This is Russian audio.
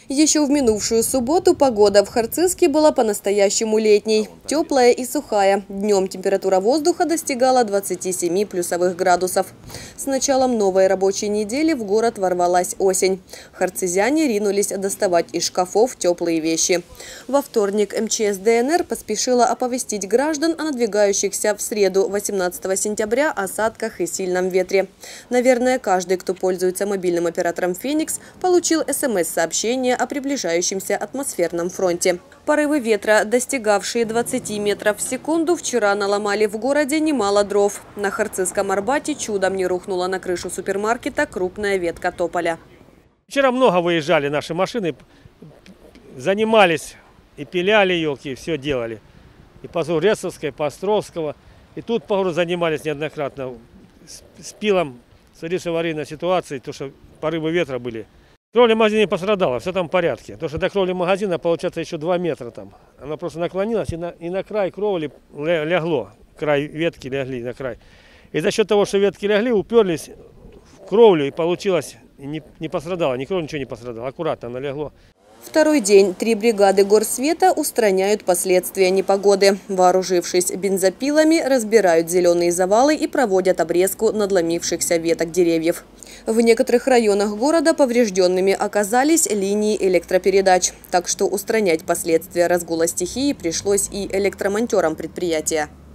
Еще в минувшую субботу погода в Харцизске была по-настоящему летней. Теплая и сухая. Днем температура воздуха достигала 27 плюсовых градусов. С началом новой рабочей недели в город ворвалась осень. Харцизяне ринулись доставать из шкафов теплые вещи. Во вторник МЧС ДНР поспешила оповестить граждан о надвигающихся в среду 18 сентября осадках и сильном ветре. Наверное, каждый, кто пользуется мобильным оператором «Феникс», получил СМС-сообщение о приближающемся атмосферном фронте. Порывы ветра, достигавшие 20 метров в секунду, вчера наломали в городе немало дров. На Харцизском Арбате чудом не рухнула на крышу супермаркета крупная ветка тополя. Вчера много выезжали наши машины, занимались и пиляли елки, и все делали. И по Зурецовской, и по Островского. И тут, похоже, занимались неоднократно с пилом. Смотришь, аварийная ситуация, то что порывы ветра были. Кровля магазина не пострадала, все там в порядке. Потому что до кровли магазина получается еще 2 метра там. Она просто наклонилась и на край кровли лягло. Край ветки легли на край. И за счет того, что ветки легли, уперлись в кровлю и получилось, не пострадало, ни кровля, ничего не пострадало. Аккуратно она легло. Второй день 3 бригады горсвета устраняют последствия непогоды. Вооружившись бензопилами, разбирают зеленые завалы и проводят обрезку надломившихся веток деревьев. В некоторых районах города поврежденными оказались линии электропередач. Так что устранять последствия разгула стихии пришлось и электромонтерам предприятия.